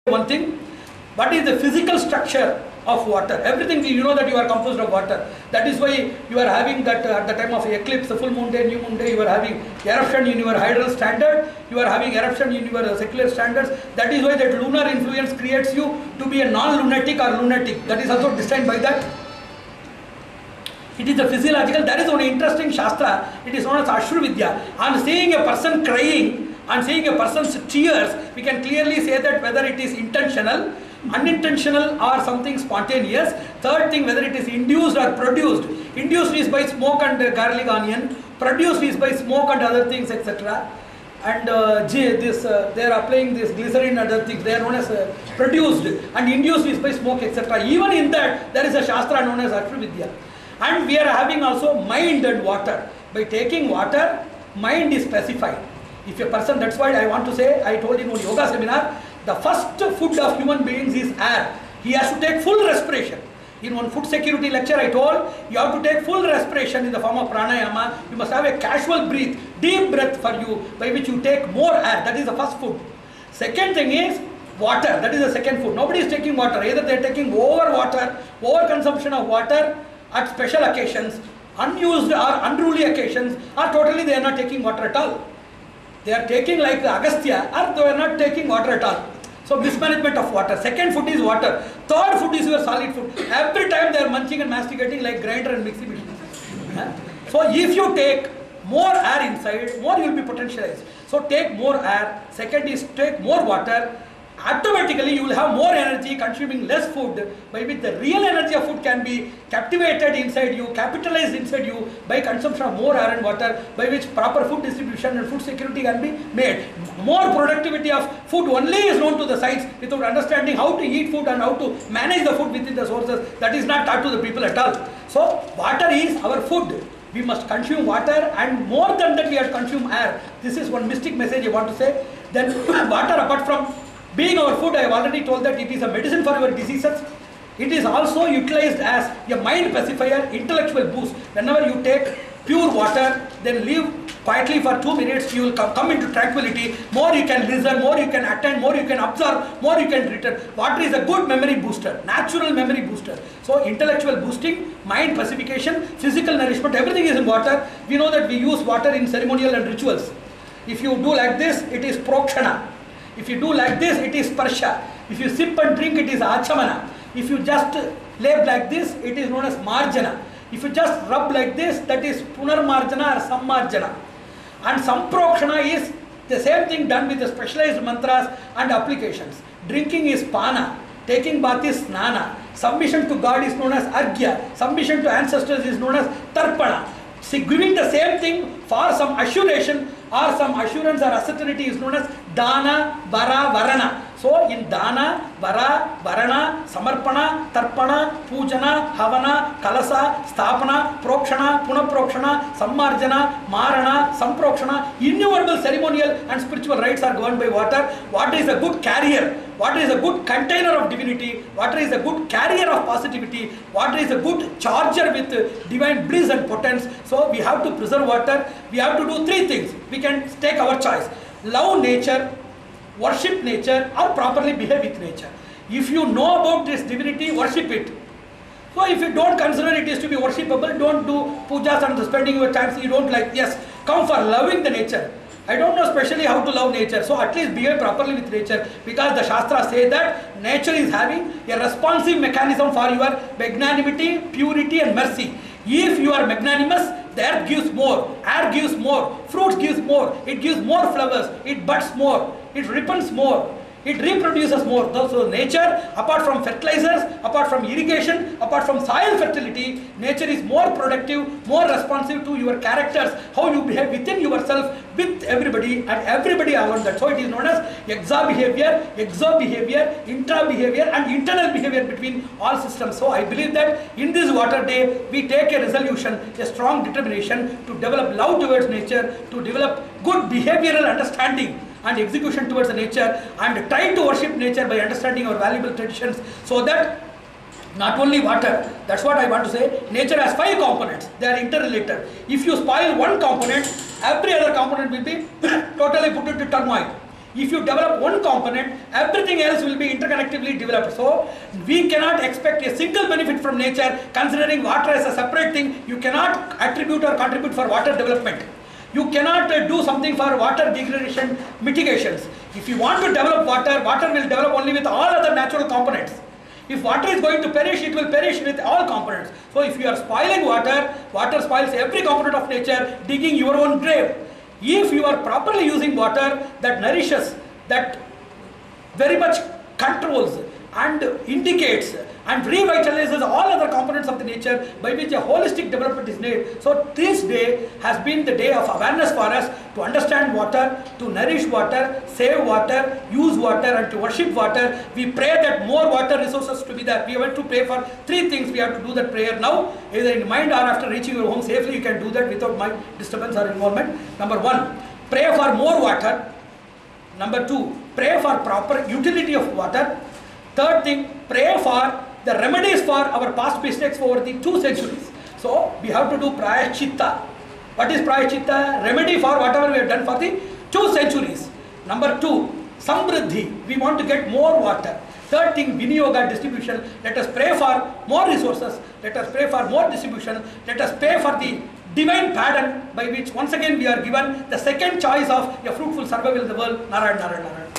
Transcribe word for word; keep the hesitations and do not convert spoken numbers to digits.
one thing. What is the physical structure of water? Everything, you know that you are composed of water. That is why you are having that uh, at the time of eclipse, full moon day, new moon day, you are having eruption in your hydral standard, you are having eruption in your uh, secular standards. That is why that lunar influence creates you to be a non-lunatic or lunatic. That is also designed by that. It is a physiological, that is one interesting Shastra, it is known as Ashru Vidya. On seeing a person crying, on seeing a person's tears, we can clearly say that whether it is intentional, unintentional or something spontaneous. Third thing, whether it is induced or produced. Induced is by smoke and uh, garlic onion, produced is by smoke and other things, et cetera. And uh, this, uh, they are applying this glycerin and other things, they are known as uh, produced, and induced is by smoke, et cetera. Even in that, there is a Shastra known as Ashru Vidya. And we are having also mind and water. By taking water, mind is specified. If a person, that's why I want to say, I told in one yoga seminar, the first food of human beings is air. He has to take full respiration. In one food security lecture I told, you have to take full respiration in the form of pranayama. You must have a casual breath, deep breath for you, by which you take more air. That is the first food. Second thing is water. That is the second food. Nobody is taking water. Either they are taking over water, over consumption of water at special occasions, unused or unruly occasions, or totally they are not taking water at all. They are taking like the Agastya, or they are not taking water at all. So mismanagement of water. Second food is water. Third food is your solid food. Every time they are munching and masticating like grinder and mixing machine. So if you take more air inside, more you will be potentialized. So take more air. Second is take more water. Automatically you will have more energy, consuming less food, by which the real energy of food can be captivated inside you, capitalized inside you by consumption of more air and water, by which proper food distribution and food security can be made. More productivity of food only is known to the science. Without understanding how to eat food and how to manage the food within the sources, that is not taught to the people at all. So water is our food. We must consume water, and more than that we have to consume air. This is one mystic message I want to say. Then water, apart from being our food, I have already told that it is a medicine for your diseases. It is also utilized as a mind pacifier, intellectual boost. Whenever you take pure water, then leave quietly for two minutes, you will come, come into tranquility. More you can listen, more you can attend, more you can observe, more you can return. Water is a good memory booster, natural memory booster. So intellectual boosting, mind pacification, physical nourishment, everything is in water. We know that we use water in ceremonial and rituals. If you do like this, it is prokshana. If you do like this, it is sparsha. If you sip and drink, it is achamana. If you just lay like this, it is known as marjana. If you just rub like this, that is punarmarjana or sammarjana. And samprokshana is the same thing done with the specialized mantras and applications. Drinking is pana. Taking bath is snana. Submission to God is known as argya. Submission to ancestors is known as tarpana. See, giving the same thing for some assuration or some assurance or certainty is known as dana, vara, varana. So in dana, vara, varana, samarpana, tarpana, pujana, havana, kalasa, stapana, prokshana, punaprokshana, sammarjana, marana, samprokshana, innumerable ceremonial and spiritual rites are governed by water. Water is a good carrier. Water is a good container of divinity. Water is a good carrier of positivity. Water is a good charger with divine bliss and potence. So we have to preserve water. We have to do three things. We can take our choice. Love nature, worship nature, or properly behave with nature. If you know about this divinity, worship it. So if you don't consider it is to be worshipable, don't do pujas and spending your time, you don't like, yes, come for loving the nature. I don't know specially how to love nature, so at least behave properly with nature, because the Shastra say that nature is having a responsive mechanism for your magnanimity, purity and mercy. If you are magnanimous, the earth gives more, air gives more, fruits gives more, it gives more flowers, it buds more, it ripens more, it reproduces more. So nature, apart from fertilizers, apart from irrigation, apart from soil fertility, nature is more productive, more responsive to your characters, how you behave within yourself, with everybody and everybody around that. So it is known as exa behavior, exo behavior, intra behavior and internal behavior between all systems. So I believe that in this water day, we take a resolution, a strong determination to develop love towards nature, to develop good behavioral understanding and execution towards the nature, and try to worship nature by understanding our valuable traditions, so that not only water, that's what I want to say, nature has five components, they are interrelated. If you spoil one component, every other component will be totally put into turmoil. If you develop one component, everything else will be interconnectively developed. So we cannot expect a single benefit from nature. Considering water as a separate thing, you cannot attribute or contribute for water development. You cannot uh, do something for water degradation mitigations. If you want to develop water, water will develop only with all other natural components. If water is going to perish, it will perish with all components. So if you are spoiling water, water spoils every component of nature, digging your own grave. If you are properly using water, that nourishes, that very much controls and indicates and revitalizes all other components of the nature, by which a holistic development is made. So this day has been the day of awareness for us to understand water, to nourish water, save water, use water, and to worship water. We pray that more water resources to be there. We have to pray for three things. We have to do that prayer now, either in mind or after reaching your home safely. You can do that without my disturbance or involvement. Number one, pray for more water. Number two, pray for proper utility of water. Third thing, pray for the remedies for our past mistakes over the two centuries. So we have to do prayaschitta. What is prayaschitta? Remedy for whatever we have done for the two centuries. Number two, samriddhi. We want to get more water. Third thing, viniyoga, distribution. Let us pray for more resources. Let us pray for more distribution. Let us pray for the divine pardon, by which once again we are given the second choice of a fruitful survival in the world. Narayan, Narayan, Narayan.